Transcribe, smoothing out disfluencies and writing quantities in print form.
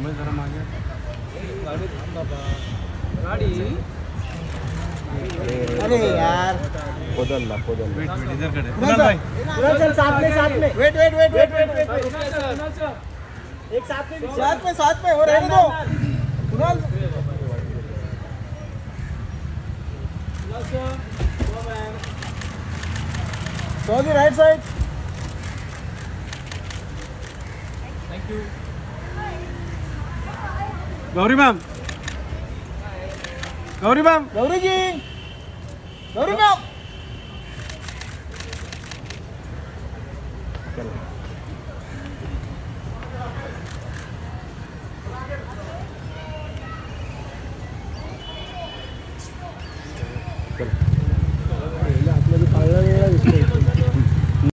थांबे जरा मागे गाड़ी अरे यार पोदलला वेट इधर खड़े कुणाल सर साथ में वेट एक साथ में हो रहने दो Kunal so the right side thank you Gauri ma'am Gauri ma'am Gauri चलो